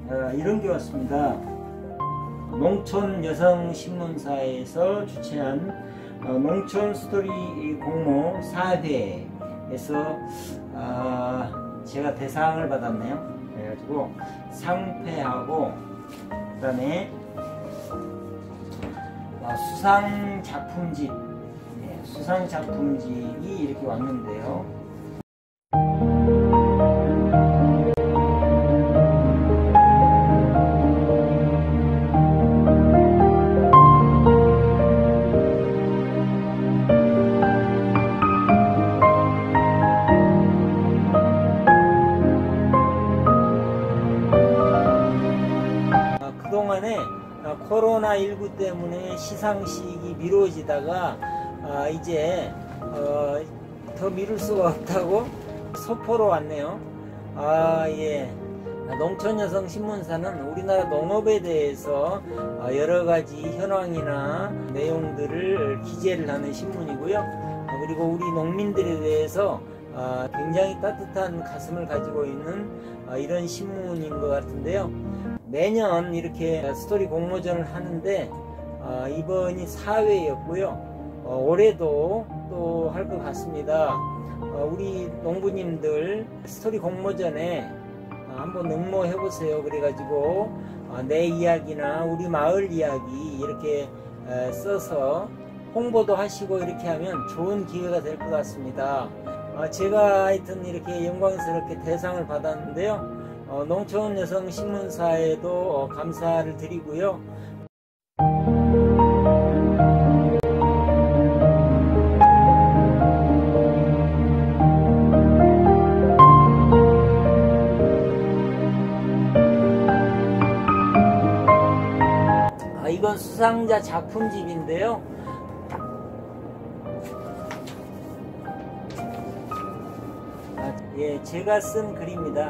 이런 게 왔습니다. 농촌여성신문사에서 주최한 농촌 스토리 공모 4회에서 제가 대상을 받았네요. 그래가지고 상패하고 그 다음에 수상작품집, 수상작품집이 이렇게 왔는데요. 그동안에 코로나19 때문에 시상식이 미뤄지다가 이제 더 미룰 수가 없다고 소포로 왔네요. 예. 농촌여성신문사는 우리나라 농업에 대해서 여러가지 현황이나 내용들을 기재를 하는 신문이고요. 그리고 우리 농민들에 대해서 굉장히 따뜻한 가슴을 가지고 있는 이런 신문인 것 같은데요. 매년 이렇게 스토리 공모전을 하는데 이번이 4회였고요. 올해도 또 할 것 같습니다. 우리 농부님들 스토리 공모전에 한번 응모해 보세요. 그래가지고 내 이야기나 우리 마을 이야기 이렇게 써서 홍보도 하시고 이렇게 하면 좋은 기회가 될 것 같습니다. 제가 하여튼 이렇게 영광스럽게 대상을 받았는데요. 농촌여성신문사에도 감사를 드리고요. 이건 수상자 작품집인데요. 예, 제가 쓴 글입니다.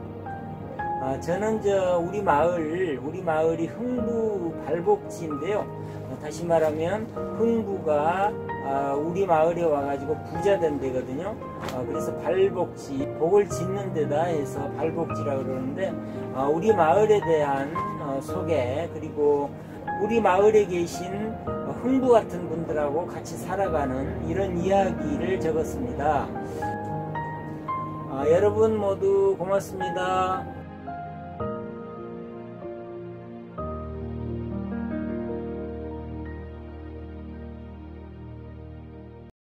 저는 우리 마을이 흥부 발복지인데요. 다시 말하면 흥부가 우리 마을에 와가지고 부자 된 데거든요. 그래서 발복지, 복을 짓는 데다 해서 발복지라고 그러는데 우리 마을에 대한 소개, 그리고 우리 마을에 계신 흥부 같은 분들하고 같이 살아가는 이런 이야기를 적었습니다. 여러분 모두 고맙습니다.